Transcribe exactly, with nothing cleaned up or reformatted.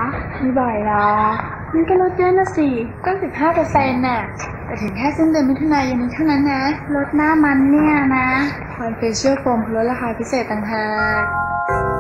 ไม่บ่อยหรอกมันก็ลดเยอะนะสิก็สิบห้าเปอร์เซ็นต์น่ะแต่ถึงแค่สิ้นเดือนมิถุนายนนี้เท่านั้นนะลดหน้ามันเนี่ยนะวันเฟเชียลโฟมลดราคาพิเศษต่างหาก